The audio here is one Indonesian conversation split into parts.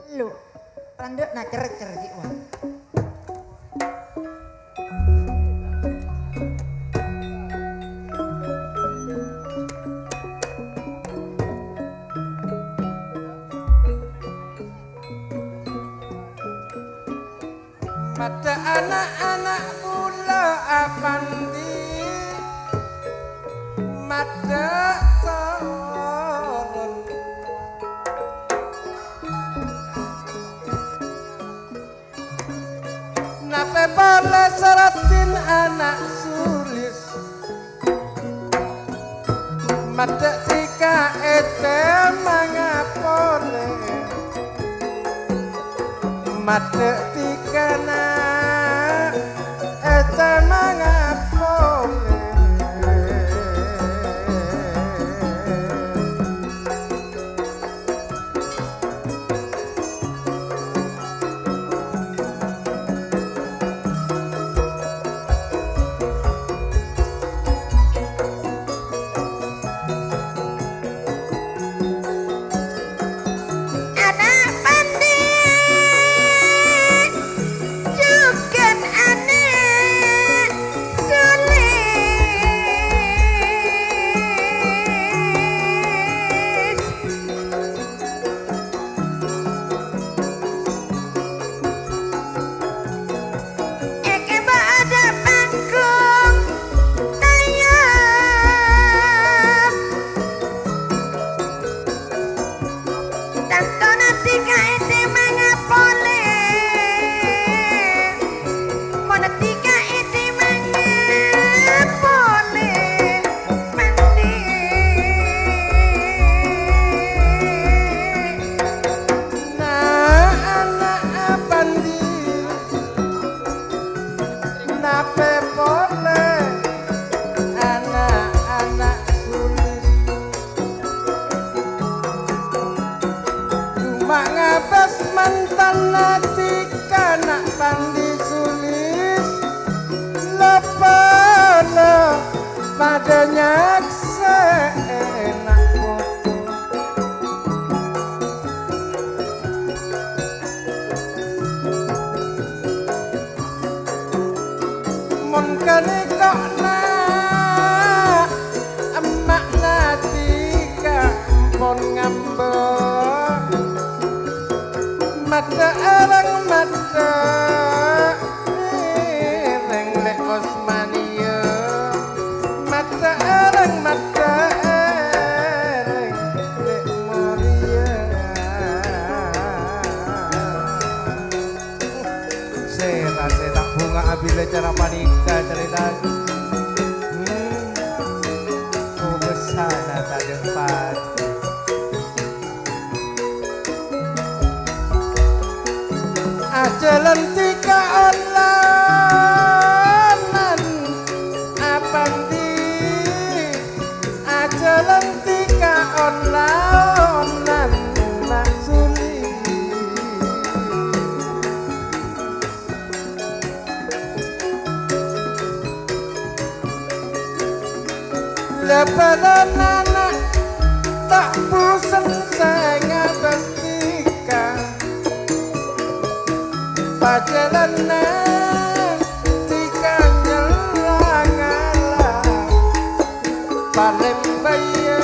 Lu randek nak cerek-cerek iki wae. Pada anak-anak kula apandi mada turun nape boleh seratin anak sulis mada tika ete mangapole mada tika na ete mangapole mantan hati kanak pandi sulis lepana padanya seenak foto mon kane kok na emak natika pon ngambek mata arang mata reng lek Osmania mata arang mata reng lek Moria saya tak bunga abile cara panika cerita oh besana tak depan jalan tiga olanan apandi jalan tiga olanan maksuli lebaran anak tak bosan saya bertika Pajalanan tika nyelangala Palembaya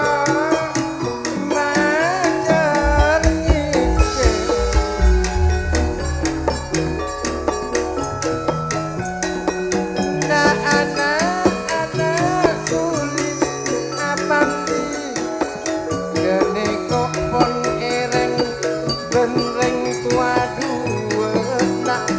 manjar ngike na anak-anak sulis apandi gene kok pon ereng benreng tua nak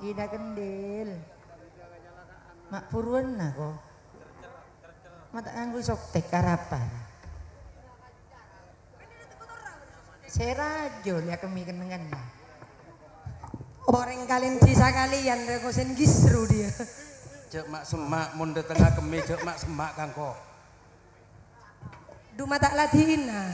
gina kendil. Mak puruan aku. Mata nganggo soktek karapa. Serajo lihat kami kenengan. Orang kalian bisa kalian rekosen gisru dia. Cek mak semak munde tengah kemi cek mak semak kangko. Duma tak latihin nah.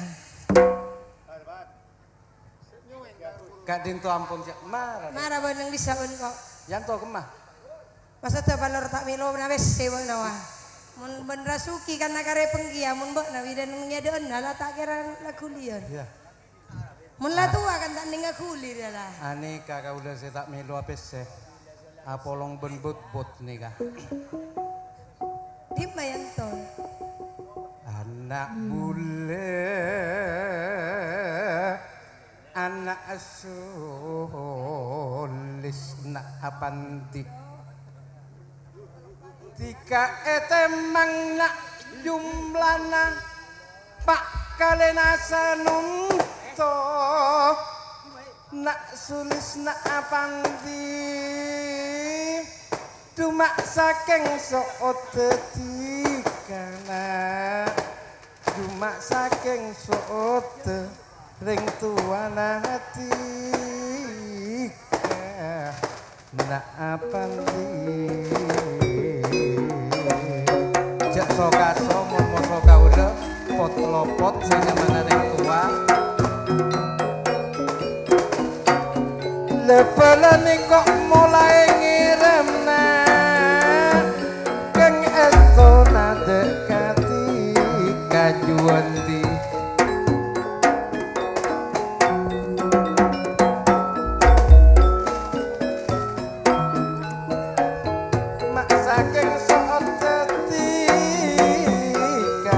Kak Dinto ampun cek marah. Marah benang disaun kok. Yanto kemah. Masa tu balor tak milo na besi bang nawa. Mun ben rasuki kan nakare penggia mun mbok na widan ngedeun lah tak kira lakulian. Iya. Mun lah tua kan tak ninga kuli dia lah. Ani kakak udah saya tak melu apa sih. Apolong ben but nih kak. Di bayang ton. Anak bule, anak sulis nak apanti. Tika etemang nak jumlana pak kalena sanunto nak sulis nak apanti. Cuma saking soot tetikana cuma saking soot ring tuana hati nak apanti. Jak soka so momo soka udah pot lopot saya mana ring tua levelan kok mulai ngirim keng estona dekati kajuan di mak saking soot tetika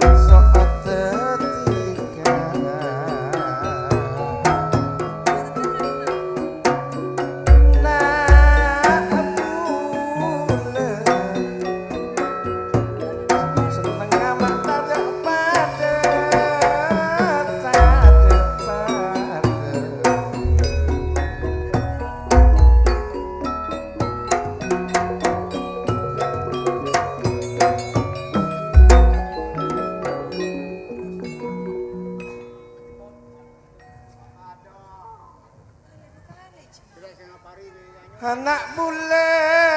anak bule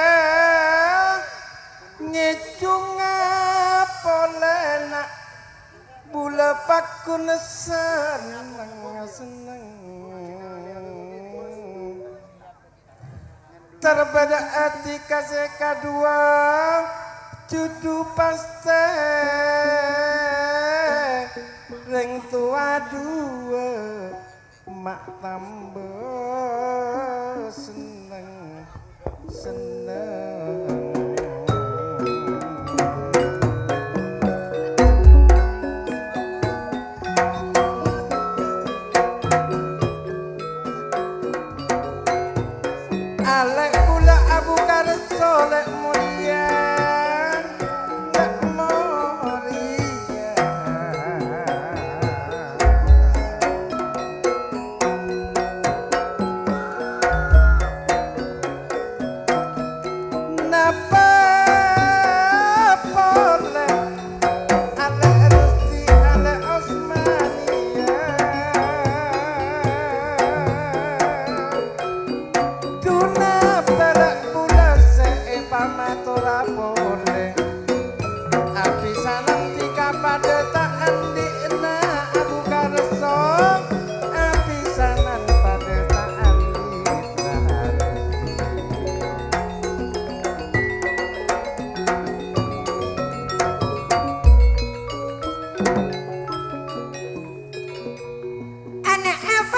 ngecung polena bule pakun seneng seneng terbeda etika kedua cucu paste ring tua dua mak tambah seneng seneng alek pula abu karso lek mulia lek moria napa boleh alek Rusti alek Osmania Duna perak pula pamatora boleh api salam tika pada tak andi na abu karso api salam pada tak andi Anak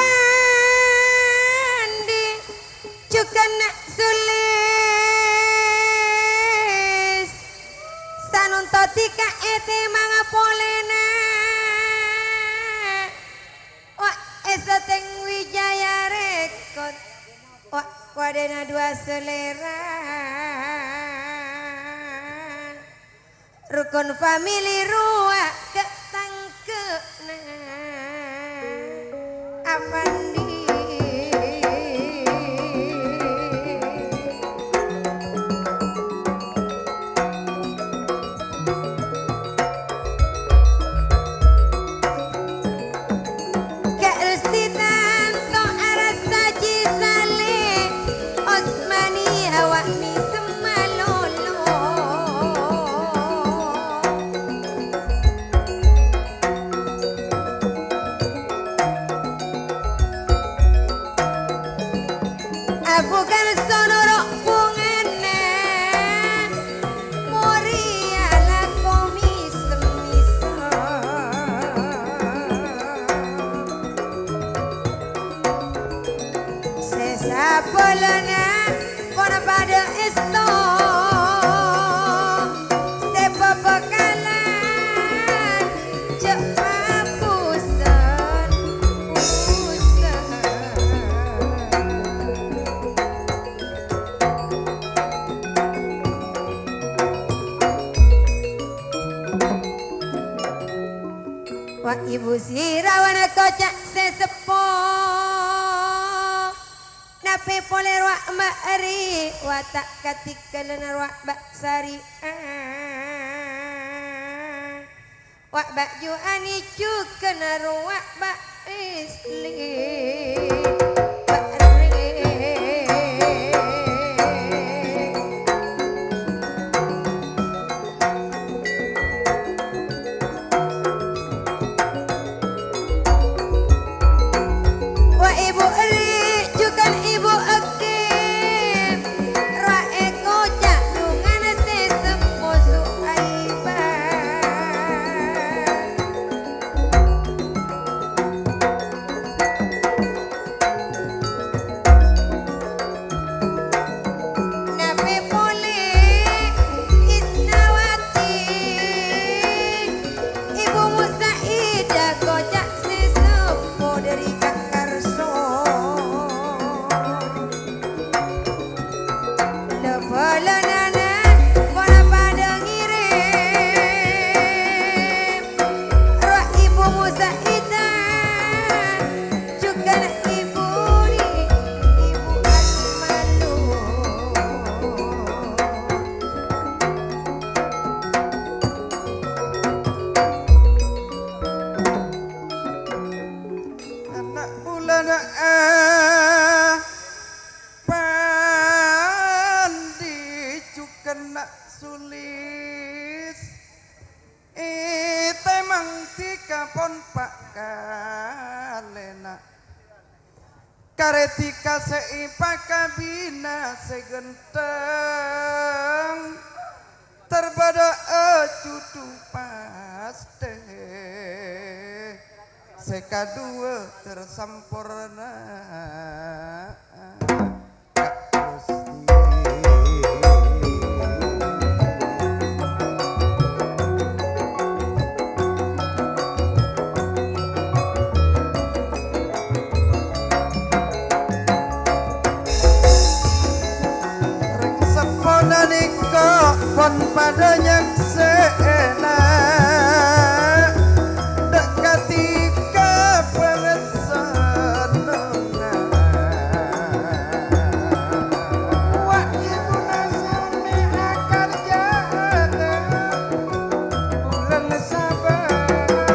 Avandi juga nak sulis sanunto tika ete manga polena wak esateng Wijaya rekod wak wadena dua selera rukun famili ruak ketangkena Avandi bukan sonoro bungene moriala komis misa sesapolana pona pada esto sepapakalan cepat pusan Wah ibu sirawana kocak sesepo nape pole ruak mbak eri watak katika lena ruak mbak sari wak mbak ju ani cu kena ruak mbak isli mbak eri ibu eri jukan ibu akim rae kocak dungan sesepo suaiba nape pole isnawati ibu musaida kocak sesepo dari sulis temang tika pon pak kalena karetika seipa kabina segenteng terbada cutu paste sekadua tersampurna pon padanya seena dekatika pengesanengan wah ibu nasane akar jana bulan sabar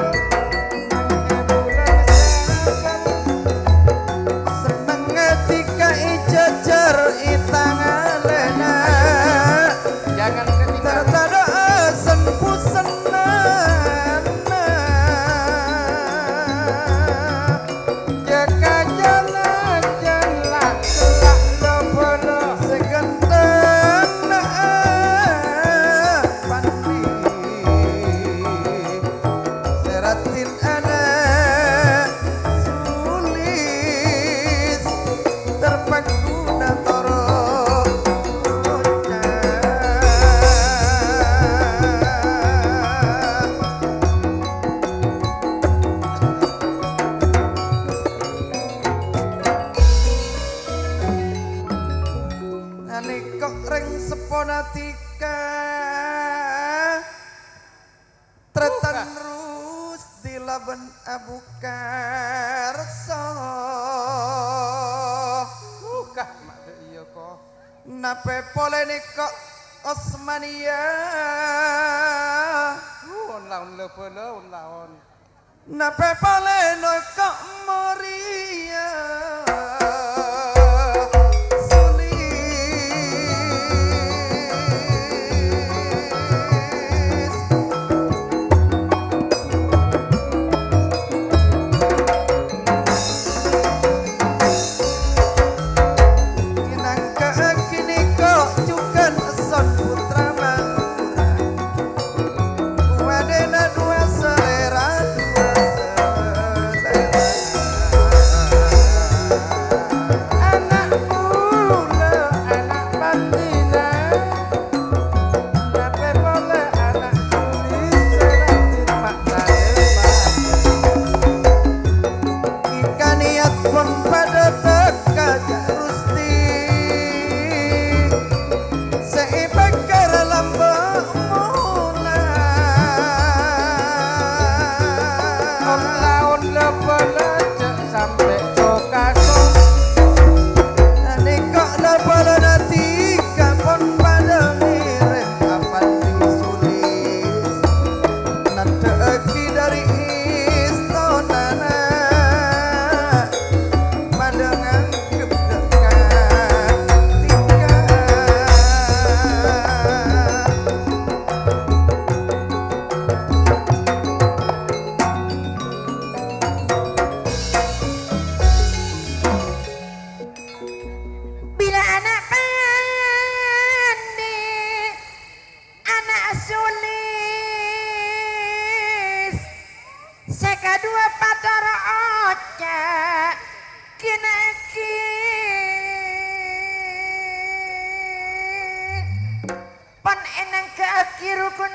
seneng ketika ijajar itangalena jangan tertada senpusen jaka jalan jalan kelak lobono segenten pandi seratin anak sulis terpakuna toro kok reng seponatika tretan terus dilaban abu karso kah mak iya kok nape pole nih kok Osmania on laun laun nape pole no kok Moria kedua Batara Oca kineki pon enang ke rukun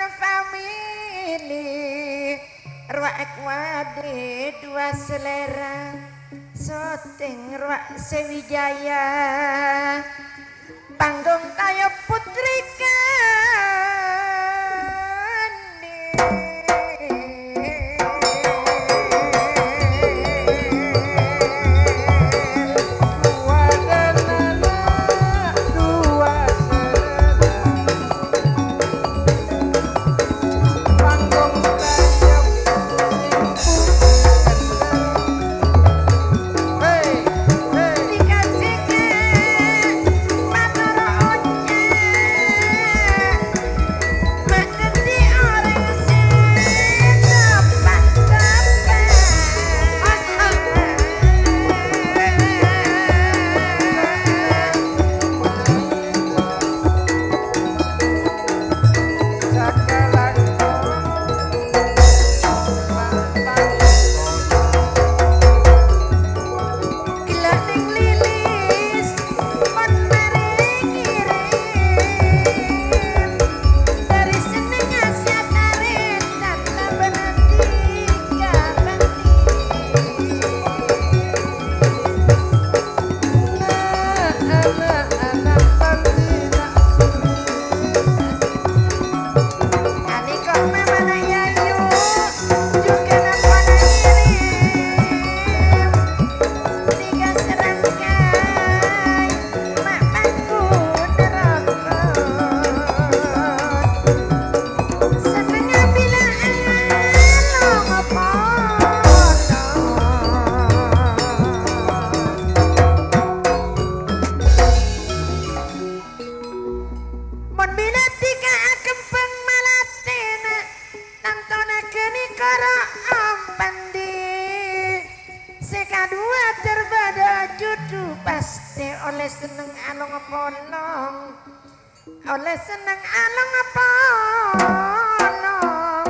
famili ruak wade dua selera syuting ruak Sewijaya panggung tayo putri oleh seneng along polong oleh seneng along polong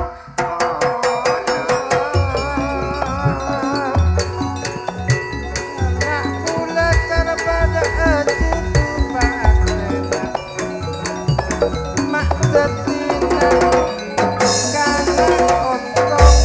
anak kula terbada ajudu bakena mak tetina kana ontong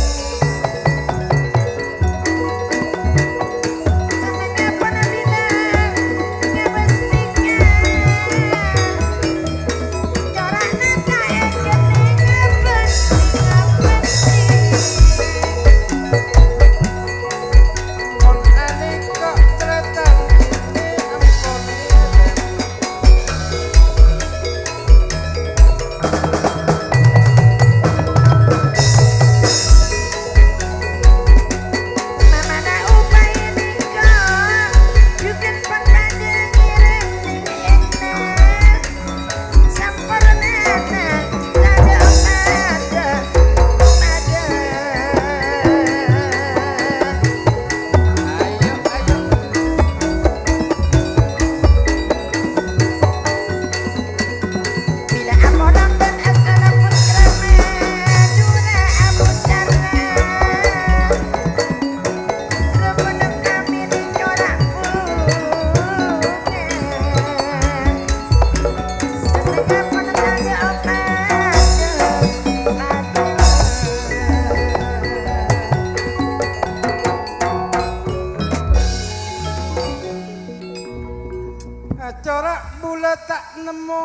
corak bulat tak nemu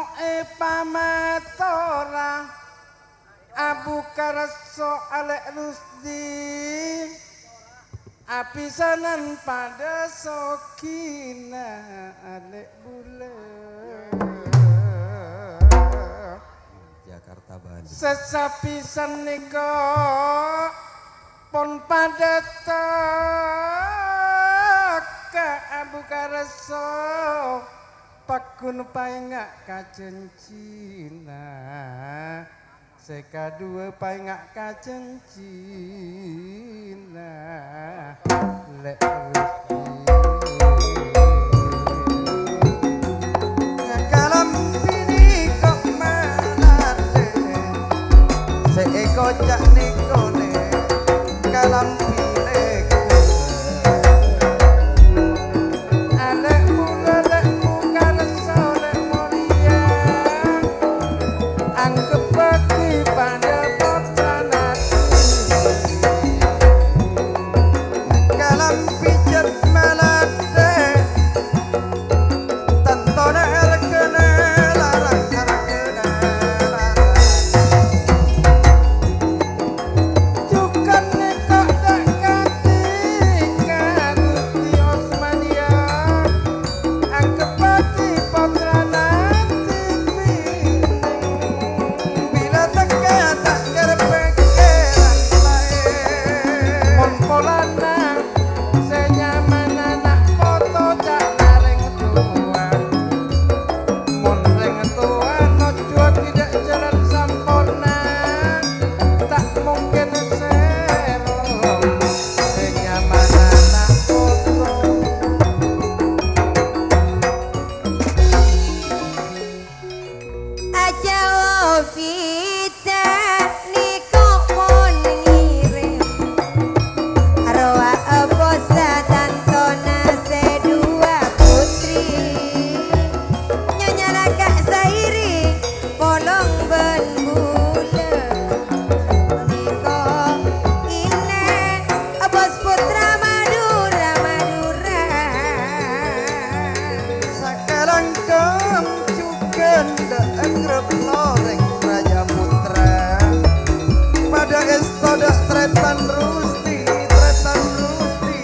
pamatora Abu Karaso Alek Rusdi apisanan pada Sokina Alek bulat Jakarta Bali sesapisan niko pon pada ka Abu Karaso pakun paingak kajeng Cina seka dua paingak kajeng Cina lek kalam ini kok manate seeko cak nikone kalam Tretan Rusti, Tretan Rusti.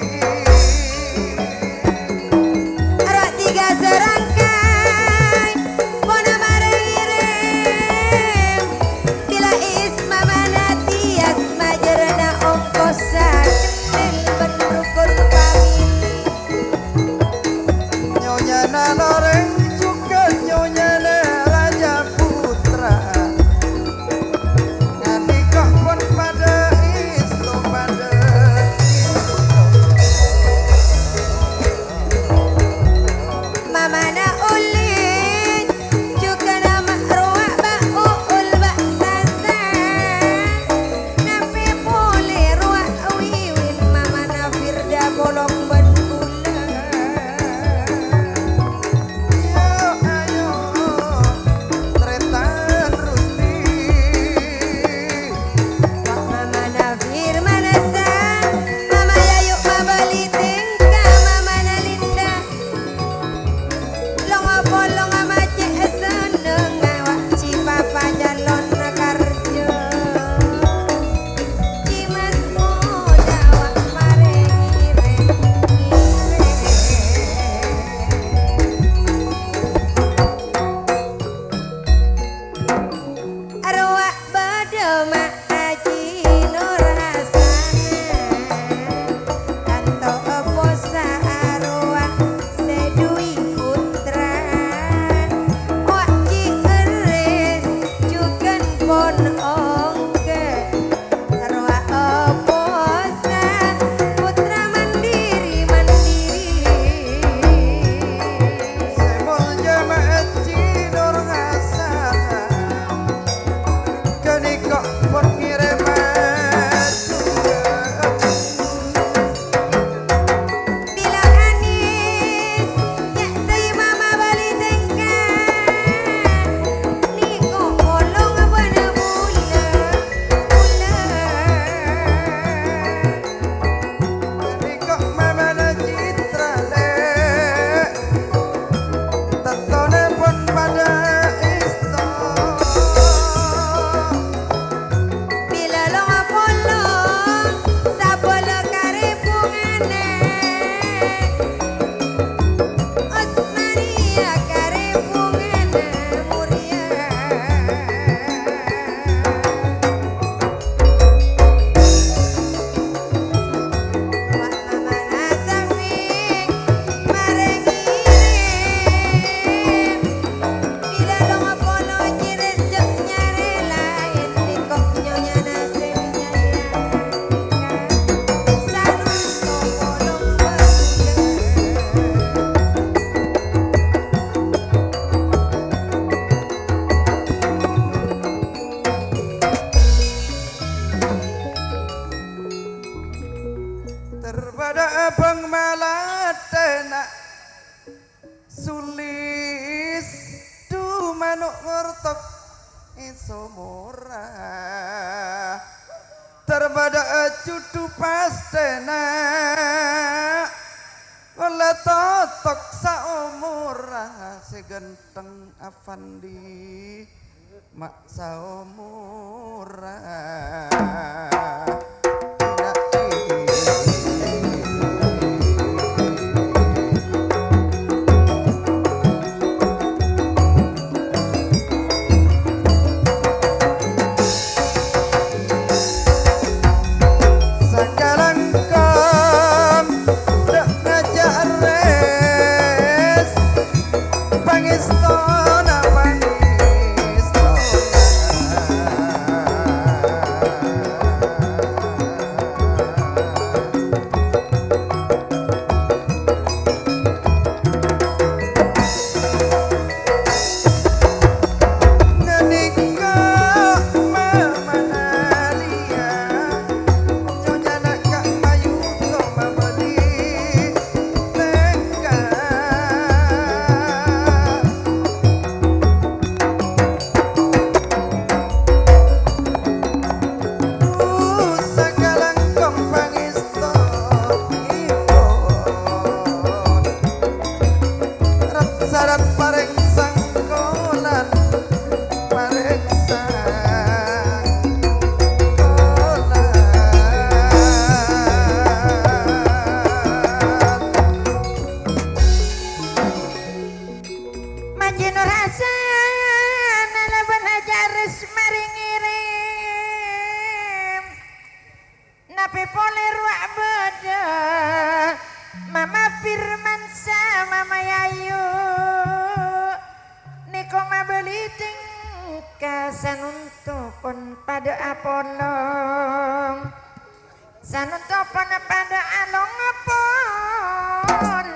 Arak tiga serangkai Pona mareng irim Bila isma manati asma jerna ongkosan Kendil benrukun famili Nyonya Loreng juga Nyonya Raja Putra. Ngani kok pun pada isto pada Mamana ulin juga nama ruak ba'ul ba'sasan Napi boleh ruak wiwin Mamana Firda bolong benbulan ayo Tretan Rusti. Mamana Firmana san Mama Yayu mabali tingkah Mamana Linda Longa bolonga macet seneng awak ci papa jalon karjo Ci mas muda awak mareng arwah badema aji nur hasana tanto posa arwah sedui putra wak ji eres jugan pon ongke arwah posa putra mandiri Semul jemaat Cinur ngasana. Gani kok pun ngirimat Bila anis yak say mama bali tengkah Niko bolong bana bula Gani kok mamana Citra le. Tetone pun pada isto. Bila longa polong sabolo karepungane Osmania karepungane muria Wak mamana sangwing mareng irim Bila longa polo jires jok nyare lain Likok nyonya nasen nyayangkan Sarung polong Terpada abang malatena sulis du manuk ngertok iso murah. Terpada cudu pastena oleh totok saumurah segenteng Avandi mak saumurah. Sekarang kom dek ngajak res pangistona pangistona tapi boleh ruak beda Mama Firman sama Mama Yayu Niko mabeli tingkasan untuk pun pada apolong sanuntuk pun pada along apolong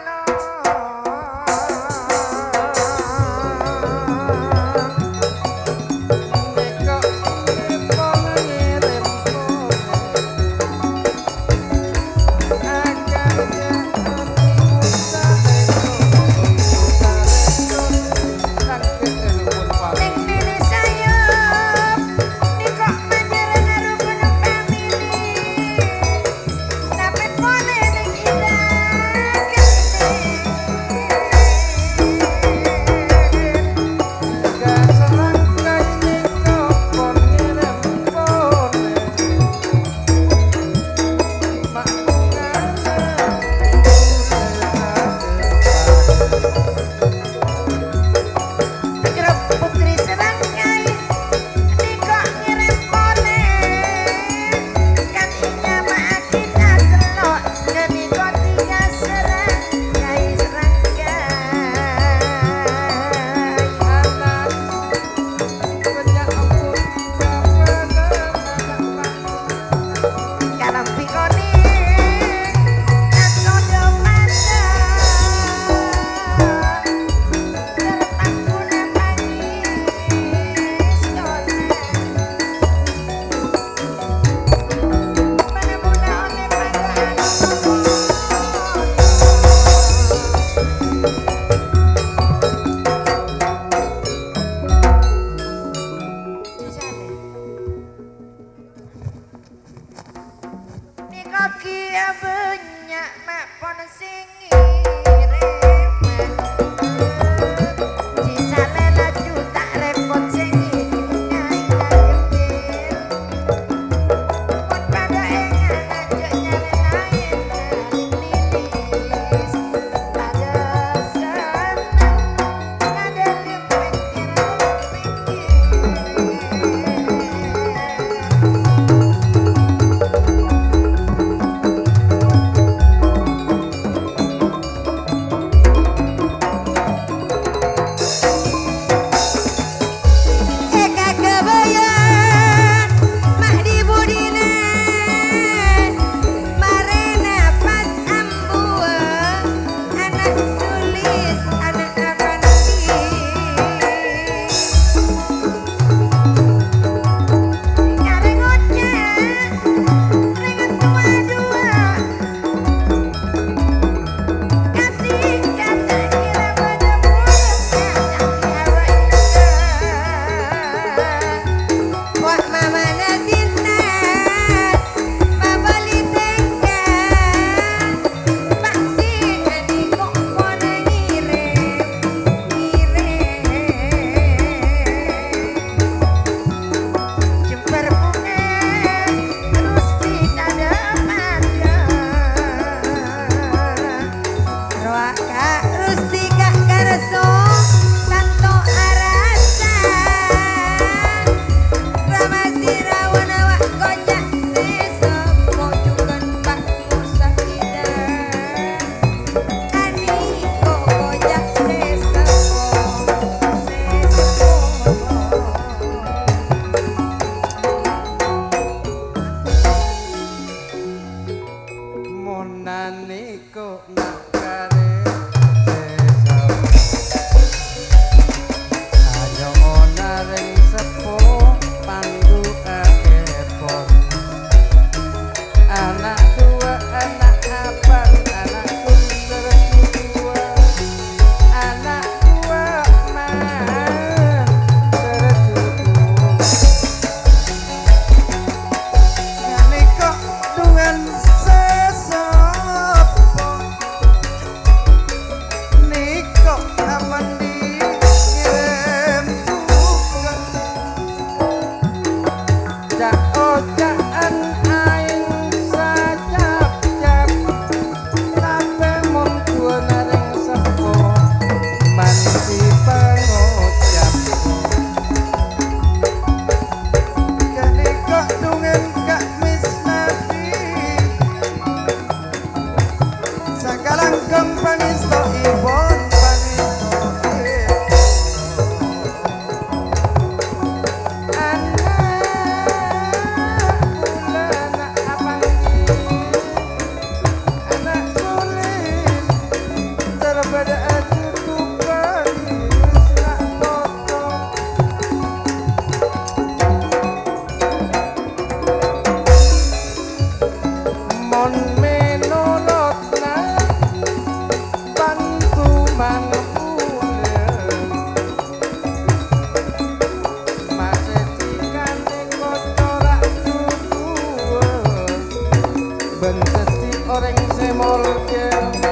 ben dadi orang semolke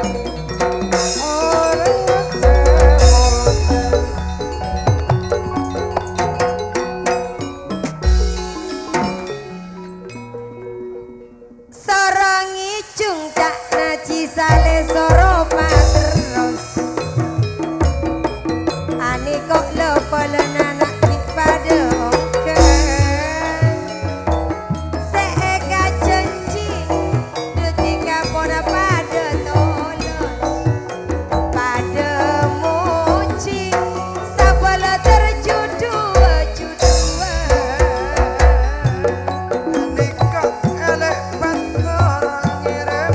orang semolke Sorong icung cak naci sale soro terus ani kok lepelen anak pada oke seeka janji detika pona pada tolong pada muci sabala terjudua judua nikah elek orang ngirim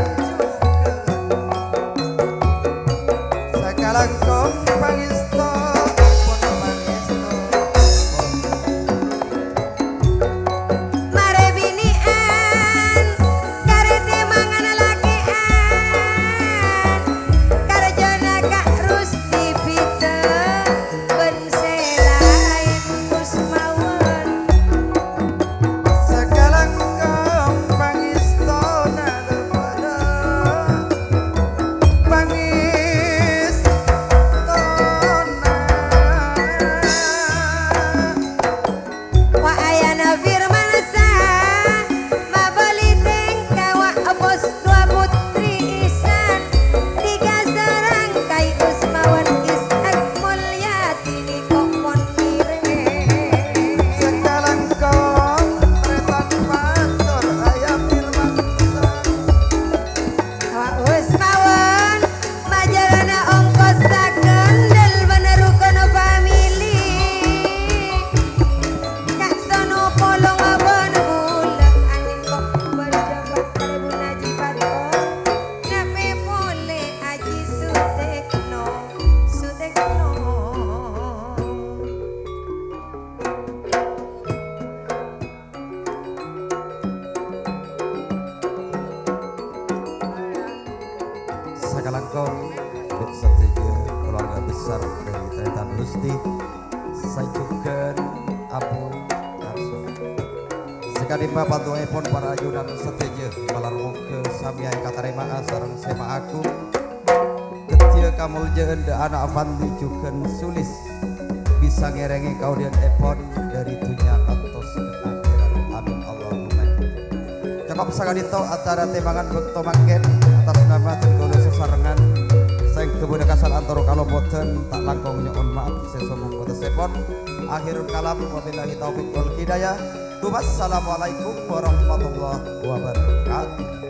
juga sakalang kong pangisto pun pangisto mare binian karete mangan lakian karjana kak Rusti Pite ben selai kusmawan sakalang kong pangisto nada pada pangisto wa ayana firman sa mabali tengka wa bos dua putri isan tiga serangkai usmawan ishak mulyati ni kokon mireng sakalang kong tretan pastor ayam firman wa usmawan majarana ongkos sakendel benerukono famili kak sono polong abon bulan angin kok berjabat kalebu naji pato nape pole aji sutekno sutekno Sakalang kong Buk Seteja keluarga besar dari Tretan Rusti Sajukan Abu Karso sekali papantuipun para ajudan Seteja malarmu ke Samyai Katarema sareng Sema Aku ketia kamuljaan de anak Avandi juken sulis bisa ngerengi kaudian epon dari dunia kantos ke akhirat amin Allahumma cakap sagadito acara temangan bekto mangken atas nama tenggolo sesarengan sang kebudakasan antara kaloboten tak langkong nyoon maaf sesomong kota sepon akhirul kalam wabillahi taufiq wal hidayah. Wassalamualaikum warahmatullahi wabarakatuh.